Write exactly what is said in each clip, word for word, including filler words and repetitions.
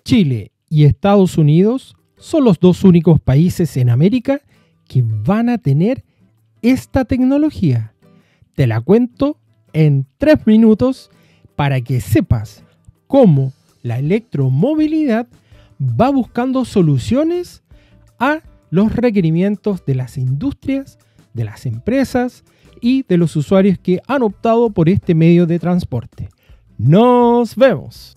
Chile y Estados Unidos son los dos únicos países en América que van a tener esta tecnología. Te la cuento en tres minutos para que sepas cómo la electromovilidad va buscando soluciones a los requerimientos de las industrias, de las empresas y de los usuarios que han optado por este medio de transporte. ¡Nos vemos!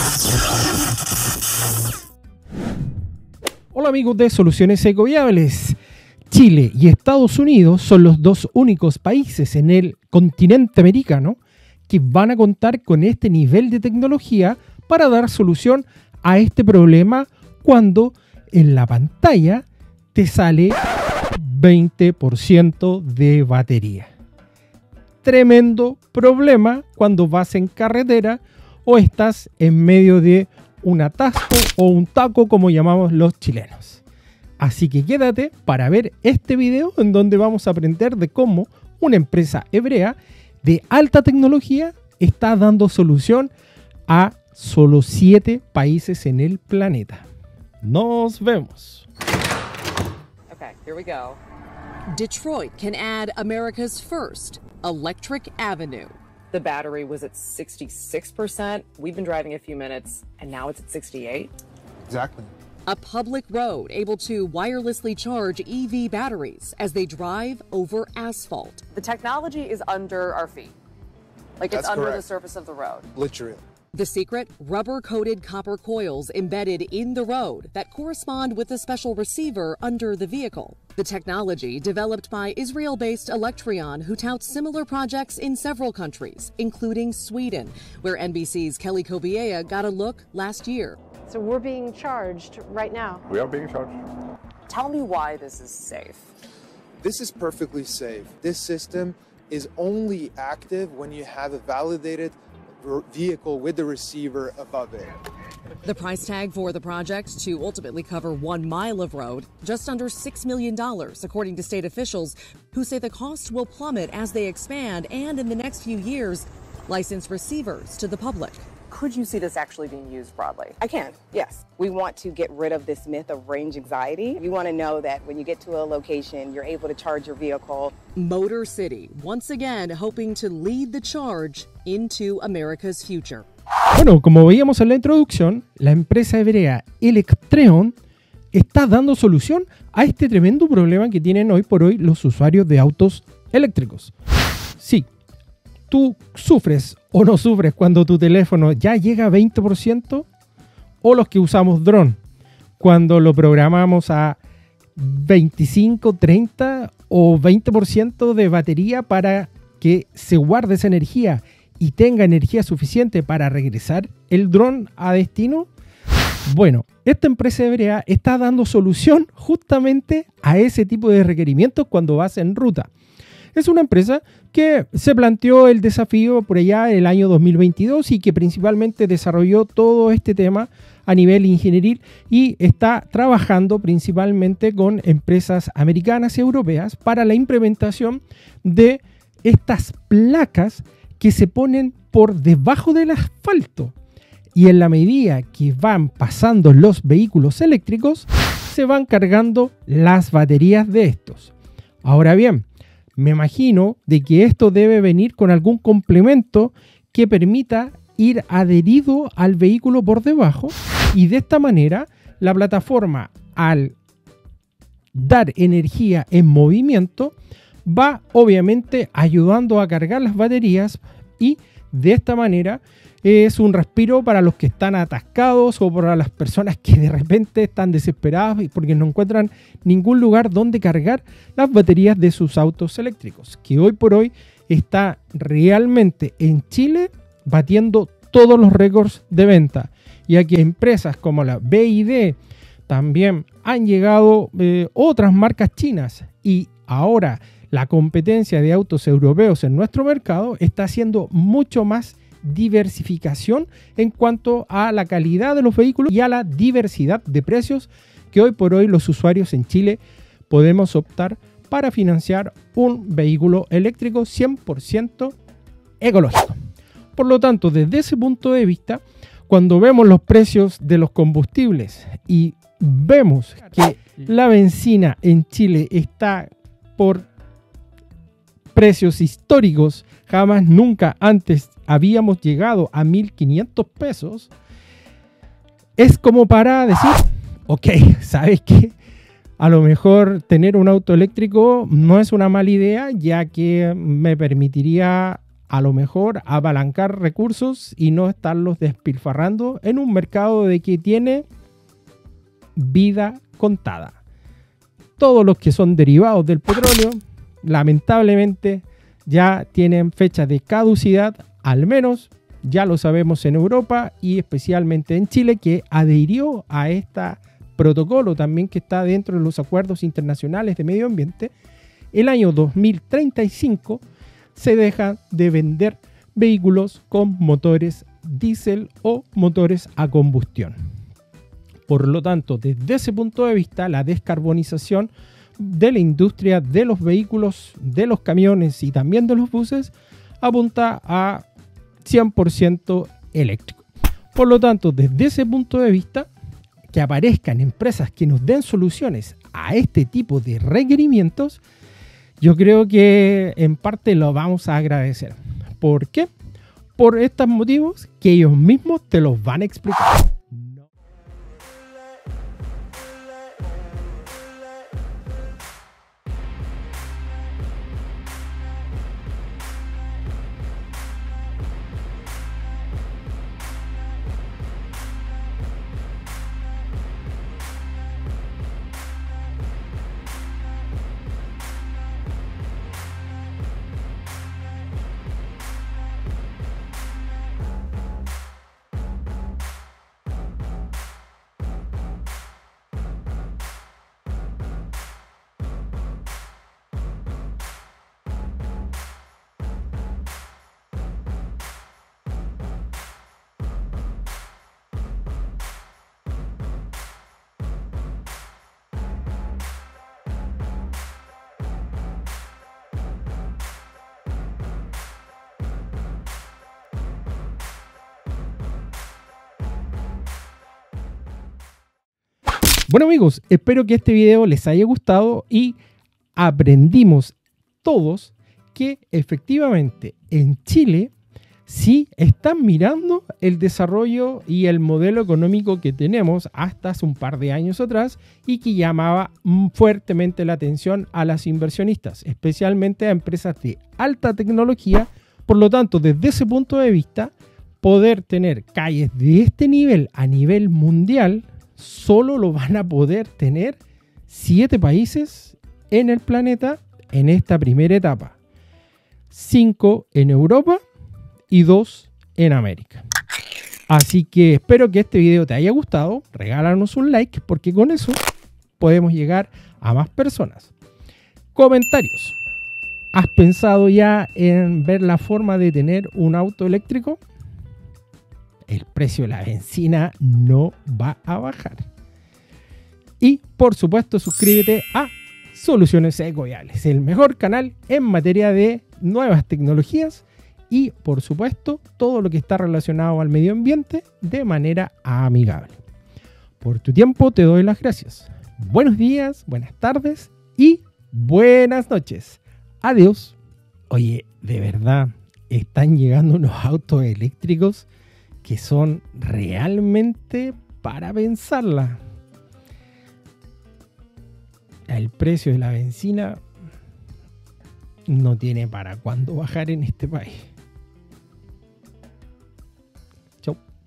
Hola amigos de Soluciones Ecoviables. Chile y Estados Unidos son los dos únicos países en el continente americano que van a contar con este nivel de tecnología para dar solución a este problema cuando en la pantalla te sale veinte por ciento de batería. Tremendo problema cuando vas en carretera o estás en medio de un atasco o un taco, como llamamos los chilenos. Así que quédate para ver este video en donde vamos a aprender de cómo una empresa hebrea de alta tecnología está dando solución a solo siete países en el planeta. Nos vemos. Okay, here we go. Detroit can add America's first electric avenue. The battery was at sixty-six percent. We've been driving a few minutes, and now it's at sixty-eight. Exactly. A public road able to wirelessly charge E V batteries as they drive over asphalt. The technology is under our feet. Like it's That's under correct. the surface of the road. Literally. The secret? Rubber-coated copper coils embedded in the road that correspond with a special receiver under the vehicle. The technology developed by Israel-based Electrion, who touts similar projects in several countries, including Sweden, where N B C's Kelly Kobiea got a look last year. So we're being charged right now. We are being charged. Tell me why this is safe. This is perfectly safe. This system is only active when you have a validated vehicle with the receiver above it. The price tag for the project to ultimately cover one mile of road, just under six million dollars, according to state officials, who say the cost will plummet as they expand and in the next few years, license receivers to the public. Could you see this actually being used broadly? I can, yes. We want to get rid of this myth of range anxiety. You want to know that when you get to a location, you're able to charge your vehicle. Motor City, once again hoping to lead the charge into America's future. Bueno, como veíamos en la introducción, la empresa hebrea Electreon está dando solución a este tremendo problema que tienen hoy por hoy los usuarios de autos eléctricos. Sí, tú sufres o no sufres cuando tu teléfono ya llega a veinte por ciento, o los que usamos dron, cuando lo programamos a veinticinco, treinta o veinte por ciento de batería para que se guarde esa energía y tenga energía suficiente para regresar el dron a destino. Bueno, esta empresa hebrea está dando solución justamente a ese tipo de requerimientos cuando vas en ruta. Es una empresa que se planteó el desafío por allá en el año dos mil veintidós y que principalmente desarrolló todo este tema a nivel ingenieril y está trabajando principalmente con empresas americanas y europeas para la implementación de estas placas que se ponen por debajo del asfalto. Y en la medida que van pasando los vehículos eléctricos, se van cargando las baterías de estos. Ahora bien, me imagino de que esto debe venir con algún complemento que permita ir adherido al vehículo por debajo, y de esta manera la plataforma, al dar energía en movimiento, va obviamente ayudando a cargar las baterías, y de esta manera es un respiro para los que están atascados o para las personas que de repente están desesperadas porque no encuentran ningún lugar donde cargar las baterías de sus autos eléctricos, que hoy por hoy está realmente en Chile batiendo todos los récords de venta, ya que empresas como la B Y D también han llegado eh, otras marcas chinas, y ahora la competencia de autos europeos en nuestro mercado está haciendo mucho más diversificación en cuanto a la calidad de los vehículos y a la diversidad de precios que hoy por hoy los usuarios en Chile podemos optar para financiar un vehículo eléctrico cien por ciento ecológico. Por lo tanto, desde ese punto de vista, cuando vemos los precios de los combustibles y vemos que la benzina en Chile está por precios históricos, jamás nunca antes habíamos llegado a mil quinientos pesos, es como para decir, ok, ¿sabes qué? A lo mejor tener un auto eléctrico no es una mala idea, ya que me permitiría a lo mejor apalancar recursos y no estarlos despilfarrando en un mercado de que tiene vida contada. Todos los que son derivados del petróleo, lamentablemente, ya tienen fecha de caducidad, al menos ya lo sabemos en Europa y especialmente en Chile, que adhirió a este protocolo también que está dentro de los acuerdos internacionales de medio ambiente. El año dos mil treinta y cinco se deja de vender vehículos con motores diésel o motores a combustión. Por lo tanto, desde ese punto de vista, la descarbonización de la industria de los vehículos, de los camiones y también de los buses apunta a cien por ciento eléctrico. Por lo tanto, desde ese punto de vista, que aparezcan empresas que nos den soluciones a este tipo de requerimientos, yo creo que en parte lo vamos a agradecer. ¿Por qué? Por estos motivos que ellos mismos te los van a explicar. Bueno amigos, espero que este video les haya gustado y aprendimos todos que efectivamente en Chile sí están mirando el desarrollo y el modelo económico que tenemos hasta hace un par de años atrás y que llamaba fuertemente la atención a las inversionistas, especialmente a empresas de alta tecnología. Por lo tanto, desde ese punto de vista, poder tener calles de este nivel a nivel mundial solo lo van a poder tener siete países en el planeta en esta primera etapa. Cinco en Europa y dos en América. Así que espero que este video te haya gustado. Regálanos un like porque con eso podemos llegar a más personas. Comentarios. ¿Has pensado ya en ver la forma de tener un auto eléctrico? El precio de la benzina no va a bajar. Y por supuesto suscríbete a Soluciones Ecoviales, el mejor canal en materia de nuevas tecnologías y por supuesto todo lo que está relacionado al medio ambiente de manera amigable. Por tu tiempo te doy las gracias. Buenos días, buenas tardes y buenas noches. Adiós. Oye, de verdad, están llegando unos autos eléctricos que son realmente para pensarla. El precio de la benzina no tiene para cuándo bajar en este país. Chau.